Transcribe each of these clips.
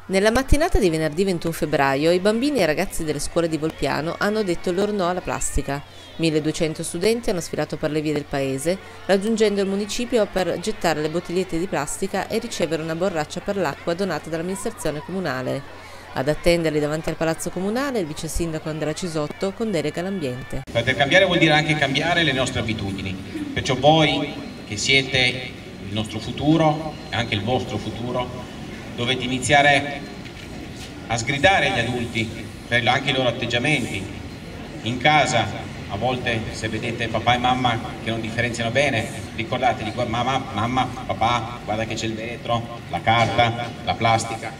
Nella mattinata di venerdì 21 febbraio i bambini e i ragazzi delle scuole di Volpiano hanno detto il loro no alla plastica. 1200 studenti hanno sfilato per le vie del paese, raggiungendo il municipio per gettare le bottigliette di plastica e ricevere una borraccia per l'acqua donata dall'amministrazione comunale. Ad attenderli davanti al Palazzo Comunale il vice sindaco Andrea Cisotto con delega all'ambiente. Poter cambiare vuol dire anche cambiare le nostre abitudini, perciò voi che siete il nostro futuro e anche il vostro futuro dovete iniziare a sgridare gli adulti per anche i loro atteggiamenti. In casa, a volte se vedete papà e mamma che non differenziano bene, ricordatevi, mamma, papà, guarda che c'è il vetro, la carta, la plastica.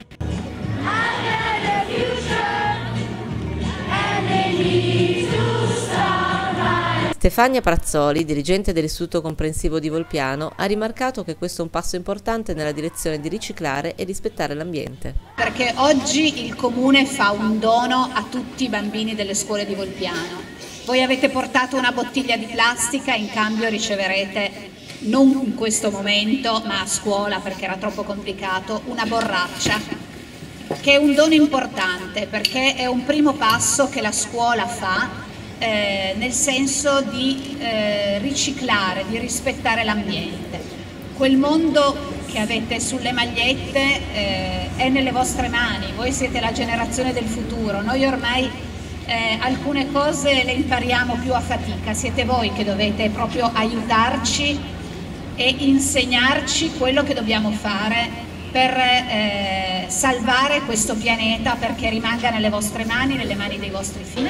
Stefania Prazzoli, dirigente dell'Istituto Comprensivo di Volpiano, ha rimarcato che questo è un passo importante nella direzione di riciclare e rispettare l'ambiente. Perché oggi il Comune fa un dono a tutti i bambini delle scuole di Volpiano. Voi avete portato una bottiglia di plastica, in cambio riceverete, non in questo momento, ma a scuola perché era troppo complicato, una borraccia, che è un dono importante perché è un primo passo che la scuola fa nel senso di riciclare, di rispettare l'ambiente. Quel mondo che avete sulle magliette è nelle vostre mani, voi siete la generazione del futuro, noi ormai alcune cose le impariamo più a fatica, siete voi che dovete proprio aiutarci e insegnarci quello che dobbiamo fare per salvare questo pianeta, perché rimanga nelle vostre mani, nelle mani dei vostri figli.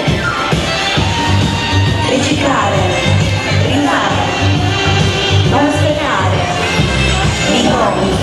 Riciclare, rinnovare, non sprecare,